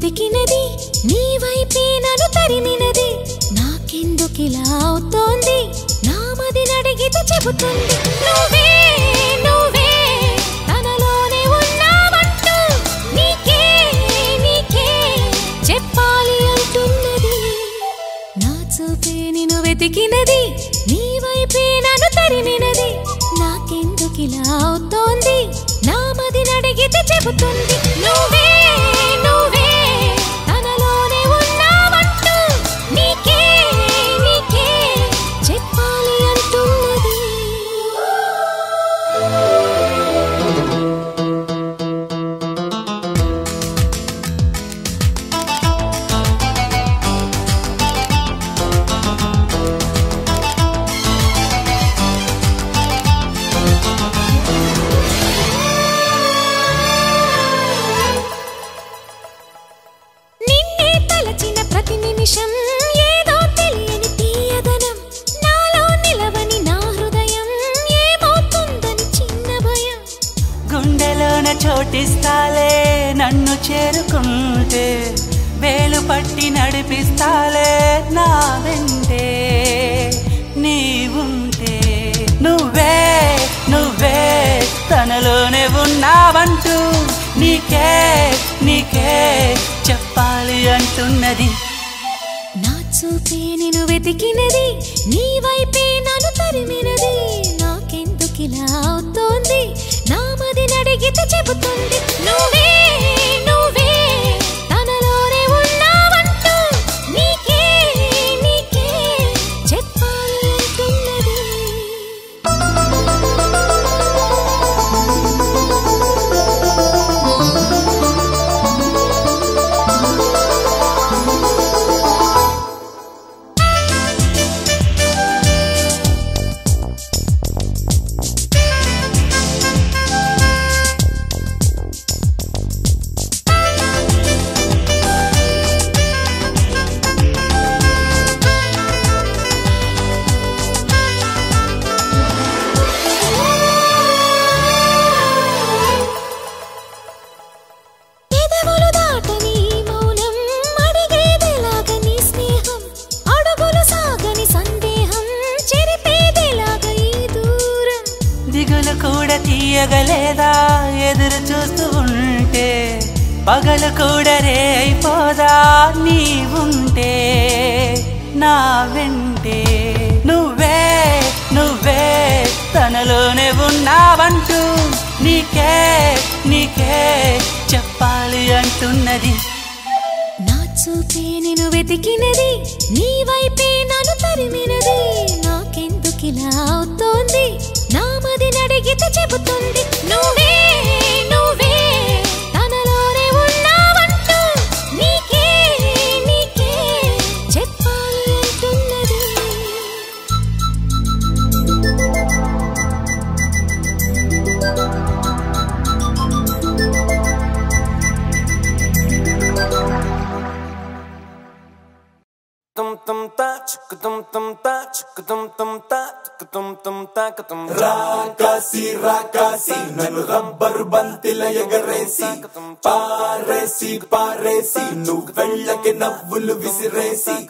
వెతికినది నీ వైపే నన్ను తరిమినది నాకెందుకిలా అవుతోంది నా మది నడిగితే చెబుతుంది నువ్వే నువ్వే తనలోనే ఉన్నావంటూ నీకే నీకే చెప్పాలి అంటున్నది నా చూపే నిన్ను వెతికినది నీ వైపే నన్ను తరిమినది నాకెందుకిలా అవుతోంది నా మది నడిగితే చెబుతుంది నువ్వే నువ్వే తనలోనే ఉన్నావంటూ నీకే నీకే చెప్పాలి అంటున్నది ఏదో తెలియని తీయదనం నాలో నిలవని నా హృదయం ఏమవుతుందని చిన్న భయం గుండెలోన చోటిస్తాలే నన్ను చేరుకుంటే వేలు పట్టి నడిపిస్తాలే నా వెంటే నీవుంటే నువ్వే నువ్వే తనలోనే ఉన్నావంటూ నీకే నీకే చెప్పాలి అంటున్నది నా చూపే నిన్ను వెతికినది నీ వైపే నన్ను తరిమినది నాకెందుకిలా అవుతోంది నా మది నడిగితే చెబుతుంది నువ్వే నువ్వే తనలోనే ఉన్నావంటూ నీకే నీకే చెప్పాలి అంటున్నది దిగులు కూడా తీయగలేదా ఎదురు చూస్తూ ఉంటే పగలు కూడా రే అయిపోదా నీవుంటే నా వెంటే నువ్వే నువ్వే తనలోనే ఉన్నావంటూ నీకే నీకే చెప్పాలి అంటున్నది నా చూపే నిన్ను వెతికినది నీ వైపే నన్ను తరిమినది నాకెందుకిలా అవుతోంది నా మది నడిగితే చెబుతుంది నువ్వే నువ్వే తనలోనే ఉన్నావంటూ నీకే నీకే చెప్పాలి అంటున్నది tum tum ta chuk tum tum ta chuk tum tum ta tum tum ta tum రాకాసి రాకాసి నన్ను రబ్బరు బంతిల ఎగరేసి పారేసి పారేసి నువ్వు వెళ్ళకి నవ్వులు విసిరేసి